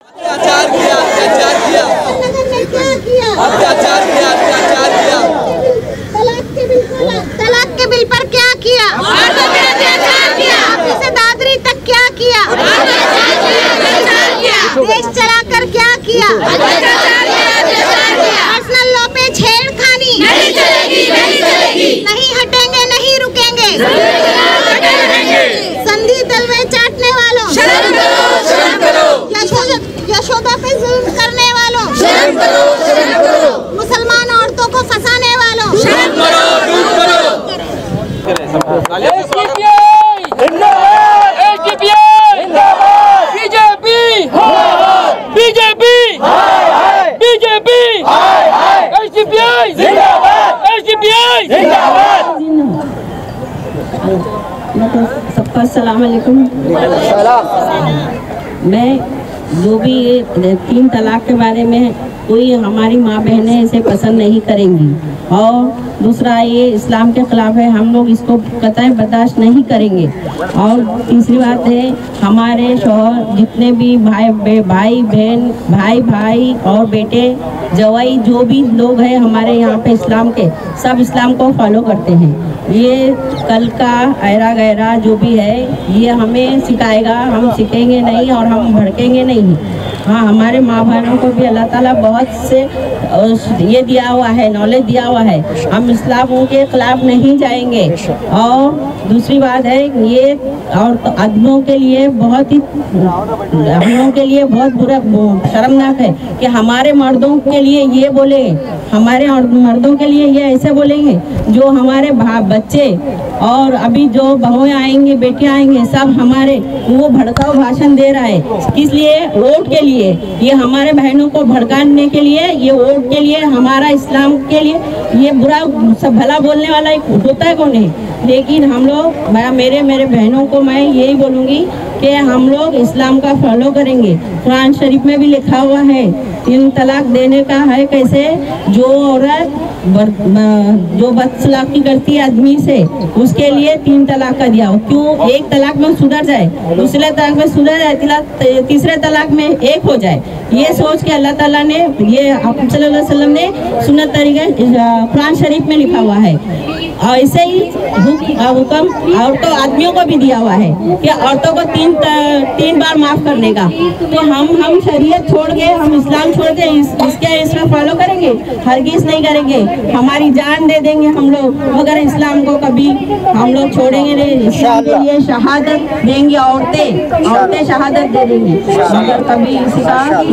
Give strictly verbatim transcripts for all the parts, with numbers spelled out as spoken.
अत्याचार किया, अत्याचार किया, क्या किया? अत्याचार किया, अत्याचार किया। तलाक के बिल पर तलाक के बिल पर क्या किया? अत्याचार किया। से दादरी तक क्या किया? अत्याचार किया। देश चलाकर क्या किया? अत्याचार किया। पर्सनल लॉ पे छेड़खानी नहीं चलेगी, नहीं चलेगी। नहीं हटेंगे, नहीं रुकेंगे। संधि तलवे चाटने वालों शर्म करो, शर्म करो। यशोदा यशोदा पे जुल्म करने वालों शर्म करो, शर्म करो। मुसलमान औरतों को फंसाने वालों शर्म करो, दूर करो। बीजेपी बीजेपी बीजेपी एसडीपीआई जिंदाबाद, एसडीपीआई जिंदाबाद। सबका अस्सलाम वालेकुम। मैं जो भी ये तीन तलाक के बारे में कोई हमारी माँ बहनें इसे पसंद नहीं करेंगी और दूसरा ये इस्लाम के खिलाफ है, हम लोग इसको कतई बर्दाश्त नहीं करेंगे। और तीसरी बात है हमारे शौहर जितने भी भाई भाई बहन भाई भाई और बेटे जवाई जो भी लोग हैं हमारे यहाँ पे इस्लाम के सब इस्लाम को फॉलो करते हैं। ये कल का ऐरा गैरा जो भी है ये हमें सिखाएगा, हम सीखेंगे नहीं और हम भड़केंगे नहीं। हाँ, हमारे माँ बहनों को भी अल्लाह ताला बहुत से ये दिया हुआ है, नॉलेज दिया हुआ है, हम इस्लाम के खिलाफ नहीं जाएंगे। और दूसरी बात है ये और तो आदमियों के लिए बहुत ही हम लोगों के लिए बहुत बुरा शर्मनाक है कि हमारे मर्दों के लिए ये बोले, हमारे मर्दों के लिए ये ऐसे बोलेंगे जो हमारे बच्चे और अभी जो बहुएं आएंगे बेटियां आएंगे सब हमारे वो भड़काऊ भाषण दे रहा है। किस लिए? वोट के लिए। ये हमारे बहनों को भड़काने के लिए, ये वोट के लिए, हमारा इस्लाम के लिए। ये बुरा सब भला बोलने वाला एक होता है कौन है? लेकिन हम लोग मैं मेरे मेरे बहनों को मैं यही बोलूँगी कि हम लोग इस्लाम का फॉलो करेंगे। कुरान शरीफ में भी लिखा हुआ है तीन तलाक देने का है। कैसे? जो औरत जो बदसलूकी करती है आदमी से उसके लिए तीन तलाक का दिया हो। क्यों? एक तलाक में सुधर जाए, दूसरे तलाक में सुधर जाए, तीसरे तलाक में एक हो जाए। ये सोच के अल्लाह ताला ने ये आप सल्लल्लाहु अलैहि वसल्लम ने सुन्नत तरीके कुरान शरीफ में लिखा हुआ है। और ऐसे ही हुक्म औरतों आदमियों को भी दिया हुआ है कि औरतों को तीन तीन बार माफ करने का। तो हम हम शरीयत छोड़ के हम इस्लाम छोड़ के इस, इसके इसमें फॉलो करेंगे? हरगिज़ नहीं करेंगे। हमारी जान दे देंगे हम लोग मगर इस्लाम को कभी हम लोग छोड़ेंगे नहीं। इस्लाम के लिए शहादत देंगी औरतें औरतें शहादत दे देंगी मगर कभी इसी का नहीं।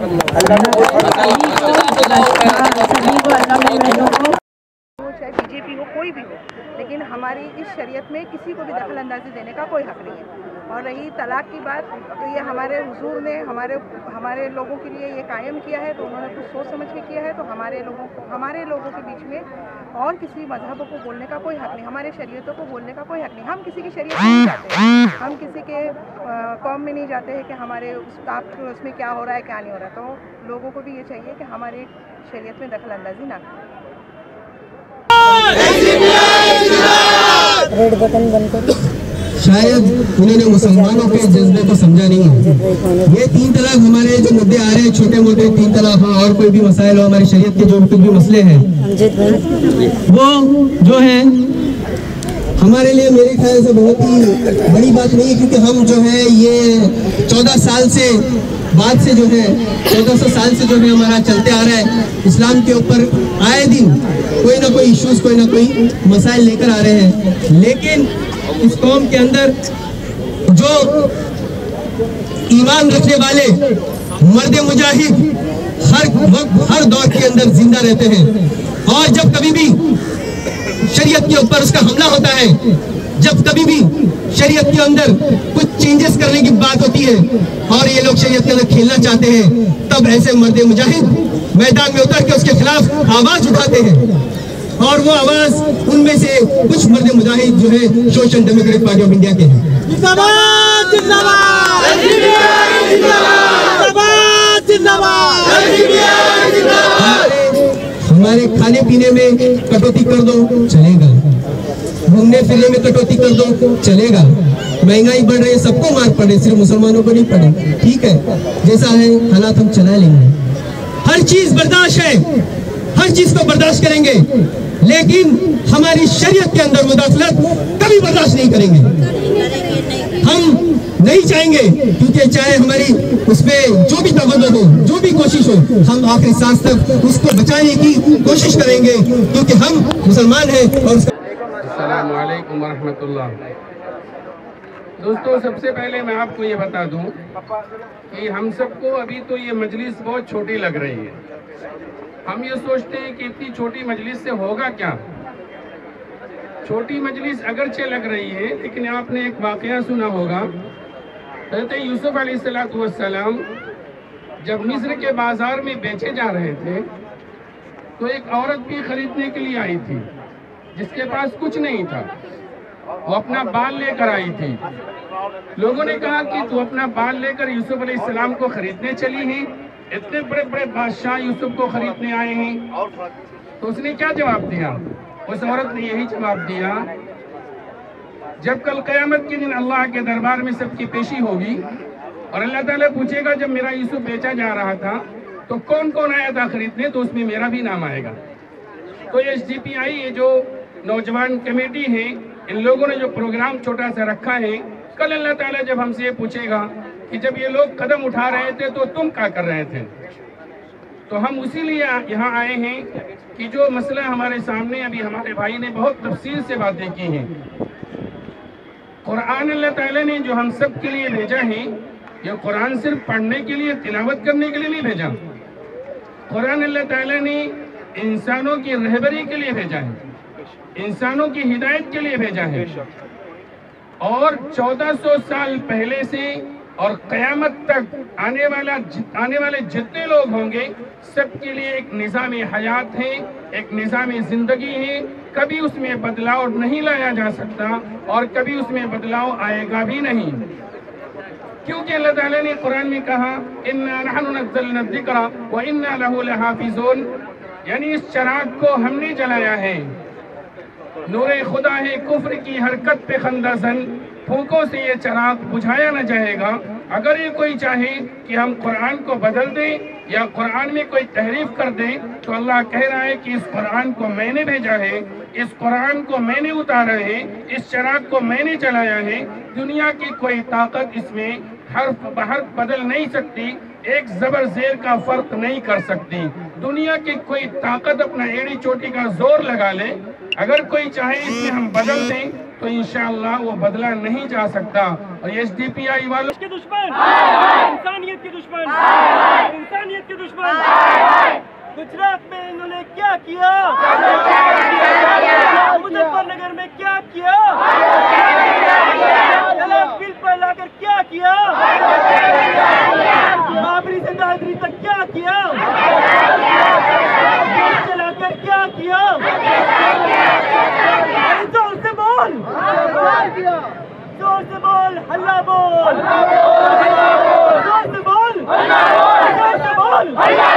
चाहे बीजेपी हो कोई भी हो, लेकिन हमारी इस शरीयत में किसी को भी दखल अंदाजी देने का कोई हक नहीं है। और रही तलाक की बात, तो ये हमारे हुजूर ने हमारे हमारे लोगों के लिए ये कायम किया है, तो उन्होंने कुछ सोच समझ के किया है। तो हमारे लोगों को हमारे लोगों के बीच में और किसी मजहब को बोलने का कोई हक नहीं, हमारे शरीयतों को बोलने का कोई हक नहीं। हम किसी की शरीयत नहीं जाते हैं, हम किसी के कौम में नहीं जाते हैं कि हमारे उस आप उसमें क्या हो रहा है क्या नहीं हो रहा है। तो लोगों को भी ये चाहिए कि हमारे शरीयत में दखल अंदाजी ना करें। रेड बटन बंद करो। शायद उन्होंने मुसलमानों के जज्बे को समझा नहीं है। ये तीन तलाक हमारे जो मुद्दे आ रहे हैं, छोटे मोटे तीन तलाक हो और कोई भी मसाइल हो, हमारी शरीयत के जो कुछ भी मसले हैं वो जो है हमारे लिए मेरे ख्याल से बहुत ही बड़ी बात नहीं है। क्योंकि हम जो है ये चौदह साल से बाद से जो है चौदह सौ साल से जो है हमारा चलते आ रहा है। इस्लाम के ऊपर आए दिन कोई ना कोई इश्यूज कोई ना कोई मसाइल लेकर आ रहे हैं। लेकिन इस कौम के अंदर जो ईमान रखने वाले मर्द मुजाहिद हर वक्त हर दौर के अंदर जिंदा रहते हैं। और जब कभी भी शरीयत के ऊपर उसका हमला होता है, जब कभी भी शरीयत के अंदर कुछ चेंजेस करने की बात होती है और ये लोग शरीयत के अंदर खेलना चाहते हैं, तब ऐसे मर्द मुजाहिद मैदान में उतर के उसके खिलाफ आवाज उठाते हैं। और वो आवाज उनमें से कुछ मर्द मुजाहिद जो है social democratic party of India के हैं। जिंदाबाद जिंदाबाद जिंदाबाद जिंदाबाद। हमारे खाने पीने में कटौती कर दो चलेगा, घूमने फिरने में कटौती कर दो चलेगा, महंगाई बढ़ रही है, सबको मार पड़ रही, सिर्फ मुसलमानों को नहीं पड़ी। ठीक है, जैसा है हालात हम चला लेंगे, हर चीज बर्दाश्त है, हर चीज को बर्दाश्त करेंगे, लेकिन हमारी शरीयत के अंदर मुदाखलत कभी बर्दाश्त नहीं करेंगे। हम नहीं चाहेंगे, क्योंकि चाहे हमारी उसमें जो भी तवज्जो हो, जो भी कोशिश हो, हम आखिरी सांस तक उसको बचाने की कोशिश करेंगे, क्योंकि हम मुसलमान हैं। और अस्सलामु अलैकुम वरहमतुल्लाह। दोस्तों, सबसे पहले मैं आपको ये बता दूं कि हम सबको अभी तो ये मजलिस बहुत छोटी लग रही है। हम ये सोचते हैं कि इतनी छोटी मजलिस से होगा क्या। छोटी मजलिस अगरचे लग रही है, लेकिन आपने एक वाकया सुना होगा। हज़रत यूसुफ अलैहिस्सलाम जब मिस्र के बाजार में बेचे जा रहे थे, तो एक औरत भी खरीदने के लिए आई थी जिसके पास कुछ नहीं था। वो अपना बाल लेकर आई थी। लोगों ने कहा कि तू अपना बाल लेकर यूसुफ अलैहिस्सलाम को खरीदने चली है, इतने बड़े बड़े बादशाह यूसुफ को खरीदने आए हैं। तो उसने क्या जवाब दिया? उस औरत ने यही जवाब दिया, जब कल क़यामत के दिन अल्लाह के दरबार में सबकी पेशी होगी और अल्लाह ताला पूछेगा, जब मेरा यूसुफ बेचा जा रहा था तो कौन कौन आया था खरीदने, तो उसमें मेरा भी नाम आएगा। तो एस डी पी आई, ये जो नौजवान कमेटी है, इन लोगों ने जो प्रोग्राम छोटा सा रखा है, कल अल्लाह ताला जब हमसे ये पूछेगा कि जब ये लोग कदम उठा रहे थे तो तुम क्या कर रहे थे, तो हम उसी लिए यहाँ आए हैं कि जो मसला हमारे सामने, अभी हमारे भाई ने बहुत तफसील से बातें की हैं। कुरान अल्लाह ताला ने जो हम सब के लिए भेजा है, ये कुरान सिर्फ पढ़ने के लिए, तिलावत करने के लिए नहीं भेजा। कुरान अल्लाह ताला ने इंसानों की रहबरी के लिए भेजा है, इंसानों की हिदायत के लिए भेजा है। और चौदह सौ साल पहले से और क़यामत तक आने वाला आने वाले जितने लोग होंगे, सबके लिए एक निज़ाम हयात है, एक निज़ाम ज़िंदगी है। कभी उसमें बदलाव नहीं लाया जा सकता और कभी उसमें बदलाव आएगा भी नहीं, क्योंकि अल्लाह ताला ने कुरान में कहा, इन्ना नहनु नज़्ज़लना ज़िक्रा व इन्ना लहू लहाफ़िज़ून, यानी इस चिराग को हमने जलाया है। नूरे खुदा है कुफ्र की हरकत पे खंदासन, फूकों से ये चिराग बुझाया न जाएगा। अगर ये कोई चाहे कि हम कुरान को बदल दें या कुरान में कोई तहरीफ कर दें, तो अल्लाह कह रहा है कि इस कुरान को मैंने भेजा है, इस कुरान को मैंने उतारा है, इस चिराग को मैंने चलाया है। दुनिया की कोई ताकत इसमें हर्फ बहर्फ बदल नहीं सकती, एक जबर जेर का फर्क नहीं कर सकती। दुनिया की कोई ताकत अपना एड़ी चोटी का जोर लगा ले, अगर कोई चाहे इसमें हम बदल दें तो इंशाअल्लाह वो बदला नहीं जा सकता। और एस डी पी आई वालों के दुश्मन, इंसानियत के दुश्मन, इंसानियत के दुश्मन, गुजरात में इन्होंने क्या किया, मुजफ्फरनगर में क्या किया, तलाक बिल पर लाकर क्या किया, बाबरी से दादरी तक क्या किया, चलाकर क्या किया, जोर से बोल, जोर से बोल, हल्ला बोल, जोर से बोल, जोर से बोल,